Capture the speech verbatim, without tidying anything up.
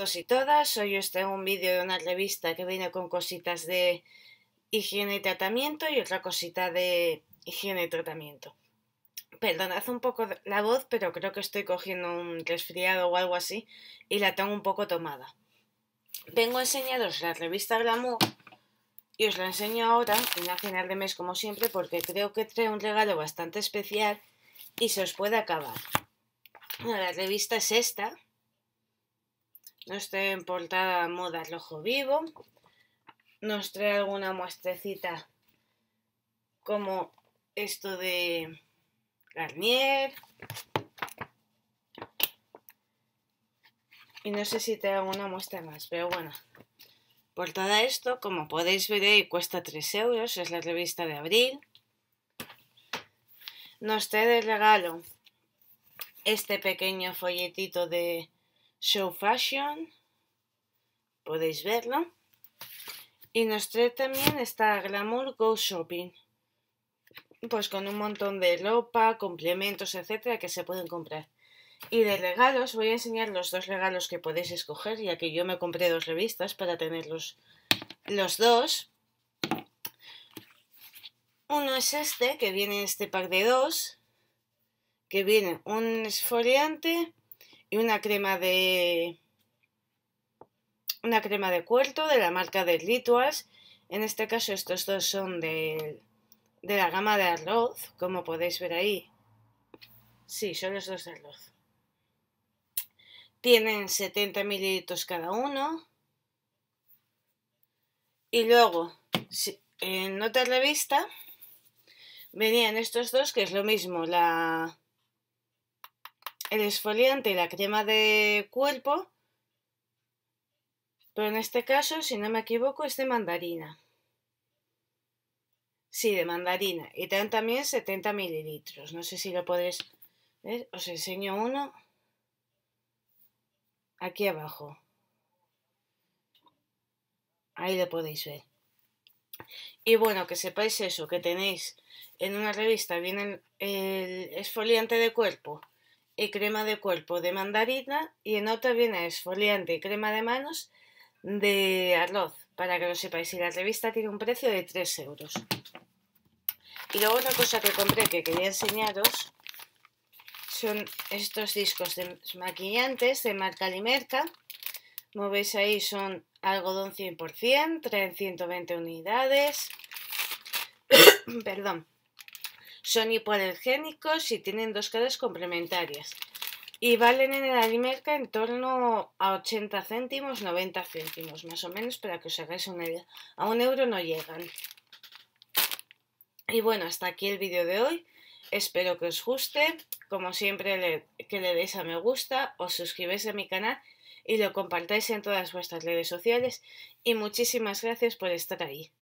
Todos y todas, hoy os traigo un vídeo de una revista que viene con cositas de higiene y tratamiento y otra cosita de higiene y tratamiento. Perdonad un poco la voz, pero creo que estoy cogiendo un resfriado o algo así y la tengo un poco tomada. Vengo a enseñaros la revista Glamour y os la enseño ahora en a final de mes como siempre porque creo que trae un regalo bastante especial y se os puede acabar. La revista es esta. Nos trae en portada moda rojo vivo. Nos trae alguna muestrecita como esto de Garnier. Y no sé si trae alguna muestra más, pero bueno. Portada esto, como podéis ver ahí, cuesta tres euros. Es la revista de abril. Nos trae de regalo este pequeño folletito de Show Fashion. Podéis verlo. Y nos trae también esta Glamour Go Shopping. Pues con un montón de ropa, complementos, etcétera, que se pueden comprar. Y de regalos, voy a enseñar los dos regalos que podéis escoger, ya que yo me compré dos revistas para tenerlos los dos. Uno es este, que viene este pack de dos, que viene un exfoliante y una crema de una crema de cuerpo de la marca de Rituals. En este caso estos dos son de, de la gama de arroz, como podéis ver ahí. Sí, son los dos de arroz. Tienen setenta mililitros cada uno. Y luego, en otra revista, venían estos dos, que es lo mismo, la, el exfoliante y la crema de cuerpo. Pero en este caso, si no me equivoco, es de mandarina. Sí, de mandarina. Y traen también setenta mililitros. No sé si lo podéis ver. Os enseño uno. Aquí abajo. Ahí lo podéis ver. Y bueno, que sepáis eso, que tenéis en una revista viene el exfoliante de cuerpo y crema de cuerpo de mandarina y en otra viene exfoliante y crema de manos de arroz, para que lo sepáis. Y la revista tiene un precio de tres euros. Y luego otra cosa que compré que quería enseñaros son estos discos de maquillantes de marca Limerca. Como veis ahí son algodón cien por ciento, traen ciento veinte unidades. Perdón. Son hipoalergénicos y tienen dos caras complementarias. Y valen en el Alimerca en torno a ochenta céntimos, noventa céntimos, más o menos, para que os hagáis una idea. A un euro no llegan. Y bueno, hasta aquí el vídeo de hoy. Espero que os guste. Como siempre, le, que le deis a me gusta, os suscribáis a mi canal y lo compartáis en todas vuestras redes sociales. Y muchísimas gracias por estar ahí.